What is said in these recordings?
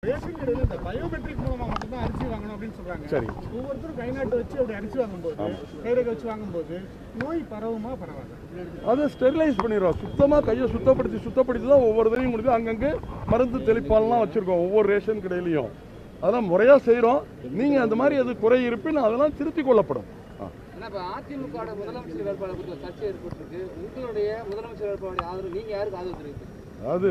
Ration கடையில் இந்த biometric மூலமாக மட்டும்தான் அரிசி வாங்கணும் அப்படின்னு சொல்றாங்க. சரி, ஒவ்வொருத்தரும் கை நாட்டு வச்சு அப்படி அரிசி வாங்கும்போது கைரேகை வச்சு வாங்கும்போது நோய் பரவுமா பரவாது? அதை ஸ்டெரிலைஸ் பண்ணிடுறோம். சுத்தமாக கையை சுத்தப்படுத்தி தான் ஒவ்வொரு தடையும் முடிஞ்சு அங்கங்கே மருந்து தெளிப்பாலெலாம் வச்சுருக்கோம் ஒவ்வொரு ரேஷன் கடையிலையும். அதெல்லாம் முறையாக செய்கிறோம். நீங்கள் அந்த மாதிரி அது குறை இருப்பின் அதெல்லாம் திருத்திக் கொள்ளப்படும். அதிமுக முதலமைச்சர் வேட்பாளர் சர்ச்சை ஏற்பட்டிருக்கு. உங்களுடைய முதலமைச்சர் வேட்பாளருடைய ஆதரவு நீங்க யாருக்கு ஆதரவு தெரிவிப்பீங்க? அது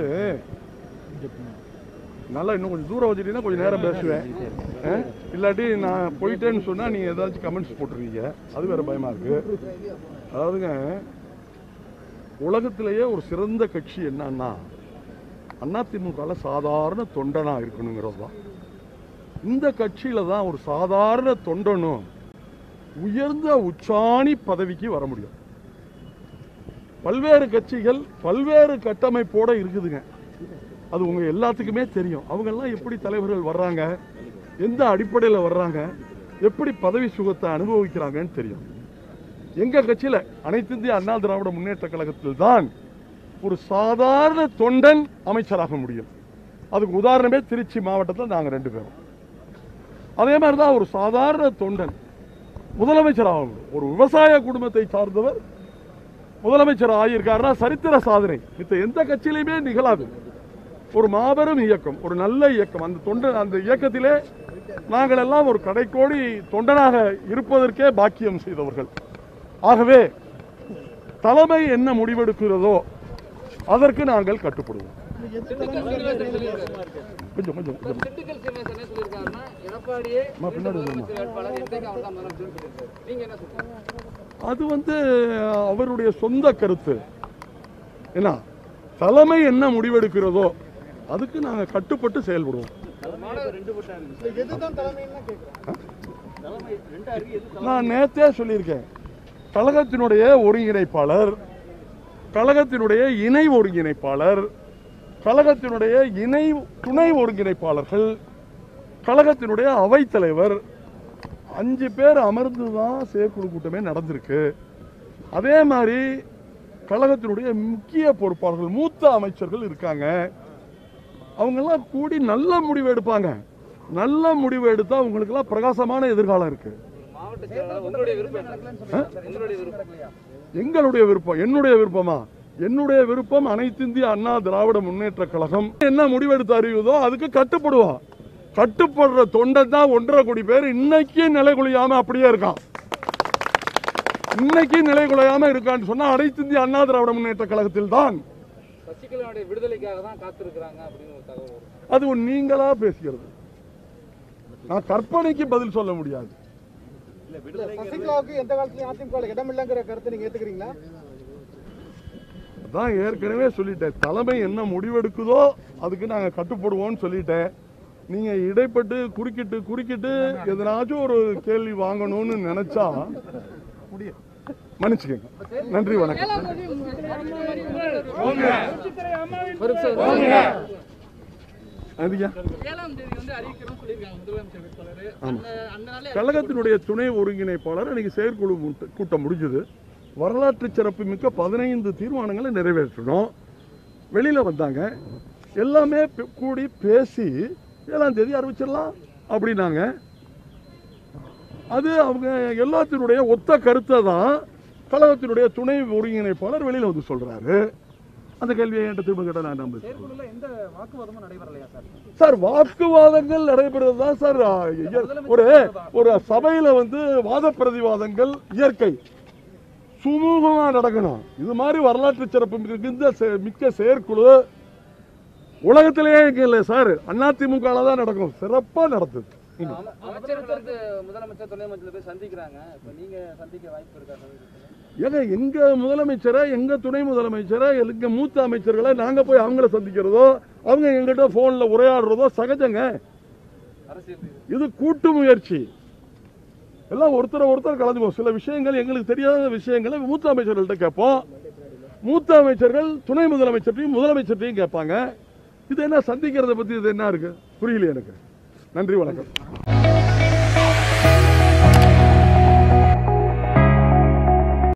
நல்லா இன்னும் கொஞ்சம் தூரம் வச்சுட்டீங்கன்னா கொஞ்சம் நேரம் பேசுவேன். இல்லாட்டி நான் போயிட்டேன்னு சொன்னால் நீங்கள் ஏதாச்சும் கமெண்ட்ஸ் போட்டுருவீங்க. அது வேறு பயமாக இருக்குது. அதாவதுங்க, உலகத்திலேயே ஒரு சிறந்த கட்சி என்னன்னா அதிமுகவில் சாதாரண தொண்டனாக இருக்கணுங்கிறது தான். இந்த கட்சியில் தான் ஒரு சாதாரண தொண்டனும் உயர்ந்த உச்சாணி பதவிக்கு வர முடியும். பல்வேறு கட்சிகள் பல்வேறு கட்டமைப்போடு இருக்குதுங்க. அது உங்க எல்லாத்துக்குமே தெரியும். அவங்கெல்லாம் எப்படி தலைவர்கள் வர்றாங்க, எந்த அடிப்படையில் வர்றாங்க, எப்படி பதவி சுகத்தை அனுபவிக்கிறாங்கன்னு தெரியும். எங்க கட்சியில் அனைத்து இந்திய அண்ணா திராவிட முன்னேற்ற கழகத்தில் தான் ஒரு சாதாரண தொண்டன் அமைச்சராக முடியும். அதுக்கு உதாரணமே திருச்சி மாவட்டத்தில் நாங்கள் 2 பேரும். அதே மாதிரி தான் ஒரு சாதாரண தொண்டன் முதலமைச்சராக ஒரு விவசாய குடும்பத்தை சார்ந்தவர் முதலமைச்சர் ஆகியிருக்காருன்னா சரித்திர சாதனை. மித்த எந்த கட்சியிலையுமே நிகழாது. ஒரு மாபெரும் இயக்கம், ஒரு நல்ல இயக்கம். அந்த இயக்கத்திலே நாங்கள் எல்லாம் ஒரு கடைக்கோடி தொண்டனாக இருப்பதற்கே பாக்கியம் செய்தவர்கள். ஆகவே தலைமை என்ன முடிவெடுக்கிறதோ அதற்கு நாங்கள் கட்டுப்படுவோம். அது அவருடைய சொந்த கருத்து. என்ன தலைமை என்ன முடிவெடுக்கிறதோ அதுக்கு நாங்கள் கட்டுப்பட்டு செயல்படுவோம். நான் நேத்தே சொல்லியிருக்கேன். கழகத்தினுடைய ஒருங்கிணைப்பாளர், கழகத்தினுடைய இணை ஒருங்கிணைப்பாளர், கழகத்தினுடைய இணை துணை ஒருங்கிணைப்பாளர்கள், கழகத்தினுடைய அவைத்தலைவர் 5 பேர் அமர்ந்து தான் செயற்குழு கூட்டமே நடந்திருக்கு. அதே மாதிரி கழகத்தினுடைய முக்கிய பொறுப்பாளர்கள், மூத்த அமைச்சர்கள் இருக்காங்க. அவங்கெல்லாம் கூடி நல்ல முடிவு எடுப்பாங்க. நல்ல முடிவு எடுத்தா அவங்களுக்கெல்லாம் பிரகாசமான எதிர்காலம் இருக்கு. எங்களுடைய விருப்பம், என்னுடைய விருப்பமா? என்னுடைய விருப்பம் அனைத்து இந்திய அண்ணா திராவிட முன்னேற்ற கழகம் என்ன முடிவெடுத்து அறிவுதோ அதுக்கு கட்டுப்படுவோம். கட்டுப்படுற தொண்டன் தான் 1.5 கோடி பேர் இன்னைக்கு நிலை குலையாம அப்படியே இருக்கான். இன்னைக்கு நிலை குலையாம இருக்கான்னு சொன்னா அனைத்து இந்திய அண்ணா திராவிட முன்னேற்ற கழகத்தில் தான். சசிகலாவுடைய விடுதலைக்காக தான் காத்திருக்கிறாங்க அப்படின்னு ஒரு தகவல். அது நீங்களா பேசுகிறது. நான் கற்பனைக்கு பதில் சொல்ல முடியாது. சசிகலாவுக்கு எந்த காலத்திலும் அதிமுக இடம் இல்லைங்கிற கருத்தை நீங்க ஏத்துக்கிறீங்களா? அதான் ஏற்கனவே சொல்லிட்டேன். தலைமை என்ன முடிவெடுக்குதோ அதுக்கு நாங்க கட்டுப்படுவோம்னு சொல்லிட்டேன். நீங்க இடைப்பட்டு குறுக்கிட்டு எதனாச்சும் ஒரு கேள்வி வாங்கணும்னு நினைச்சா மன்னிச்சுக்கங்க. நன்றி, வணக்கம். கழகத்தினுடைய துணை ஒருங்கிணைப்பாளர் இன்னைக்கு செயற்குழு கூட்டம் முடிஞ்சது. வரலாற்று சிறப்பு மிக்க 15 தீர்மானங்களை நிறைவேற்றணும். வெளியில வந்தாங்க. எல்லாமே கூடி பேசி 7ஆம் தேதி அறிவிச்சிடலாம் அப்படின்னாங்க. அது அவங்க எல்லாத்தினுடைய ஒத்த கருத்தை தான் கழகத்தினுடைய துணை ஒருங்கிணைப்பாளர் வெளியில வந்து சொல்றாரு. அந்த கேள்வியை என்கிட்ட திரும்ப கேட்டால் நான் சார் வாக்குவாதங்கள் நடைபெறுவது தான் சார். ஒரு சபையில வாத பிரதிவாதங்கள் இயற்கை, சுமூகமா நடக்கணும். இது மாதிரி வரலாற்று சிறப்பு மிக்க செயற்குழு உலகத்திலேயே இங்க இல்லை சார். அதிமுக தான் நடக்கும். சிறப்பா நடத்துது. முதலமைச்சர் துணை அமைச்சர் போய் சந்திக்கிறாங்க. நீங்க சந்திக்க வாய்ப்பு இருக்கா? ஏங்க எங்க முதலமைச்சரை, எங்க துணை முதலமைச்சரை, எங்க மூத்த அமைச்சர்களை நாங்க போய் அவங்கள சந்திக்கிறதோ அவங்க எங்கிட்ட போன்ல உரையாடுறதோ சகஜங்க. இது கூட்டு முயற்சி. எல்லாம் ஒருத்தர் கலந்துப்போம். சில விஷயங்கள் எங்களுக்கு தெரியாத விஷயங்களை மூத்த அமைச்சர்கள்ட்ட கேட்போம். மூத்த அமைச்சர்கள் துணை முதலமைச்சர்ட்டையும் முதலமைச்சர்ட்டையும் கேட்பாங்க. இது என்ன சந்திக்கிறத பத்தி இது என்ன இருக்கு புரியல எனக்கு. நன்றி, வணக்கம்.